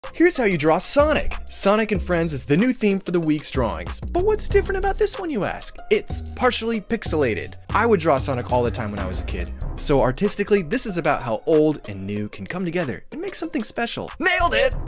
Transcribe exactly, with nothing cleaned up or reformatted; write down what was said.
Here's how you draw Sonic. Sonic and Friends is the new theme for the week's drawings. But what's different about this one, you ask? It's partially pixelated. I would draw Sonic all the time when I was a kid. So artistically, this is about how old and new can come together and make something special. Nailed it!